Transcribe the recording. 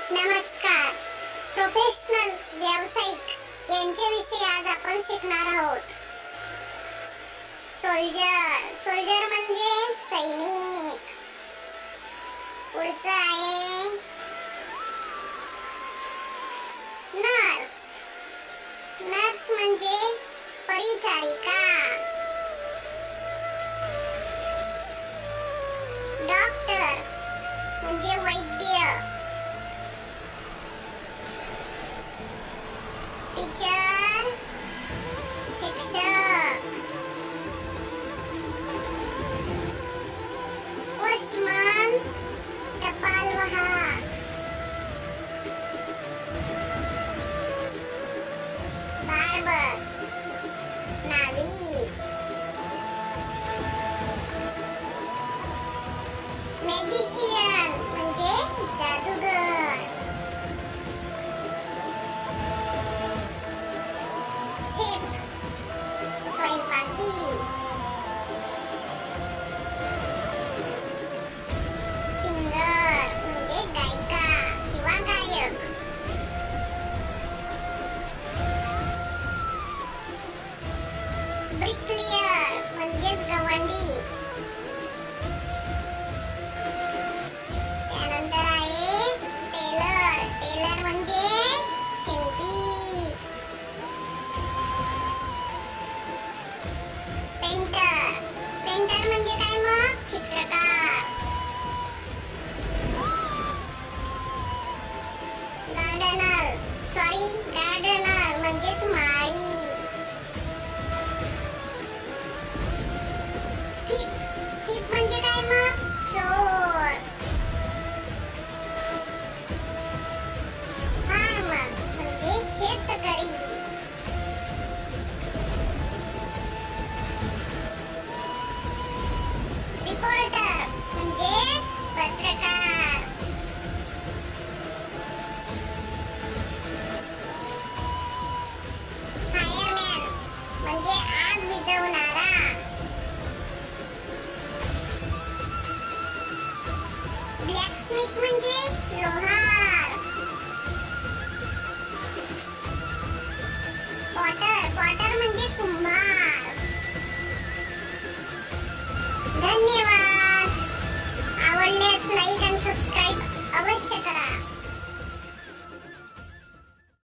नमस्कार. प्रोफेशनल व्यावसायिक यांच्याविषयी आज आपण शिकणार आहोत. सोल्जर म्हणजे सैनिक. पुढचं आहे नर्स म्हणजे परिचारिका. डॉक्टर म्हणजे वैद्य. टीचर शिक्षक. पोस्टमन टपाल वाहक. बार्बर नावी. मॅजिशियन म्हणजे जादूगर. शेफ स्वयंपाकी. सिंगर म्हणजे गायिका किंवा गायक. ब्रिकलेयर म्हणजेच गवंडी. त्यानंतर आहे टेलर म्हणजे शिंपी. पेंटर म्हणजे काय मग? चित्रकार. गार्डनर म्हणजेच माळी. थिप म्हणजे काय मग? चोर. फार्मर म्हणजे शेतकरी. रिपोर्टर म्हणजेच पत्रकार. फायरमॅन म्हणजे आग विझवणारा. ब्लॅकस्मिथ म्हणजे लोहार. पॉटर म्हणजे कुंभार. धन्यवाद.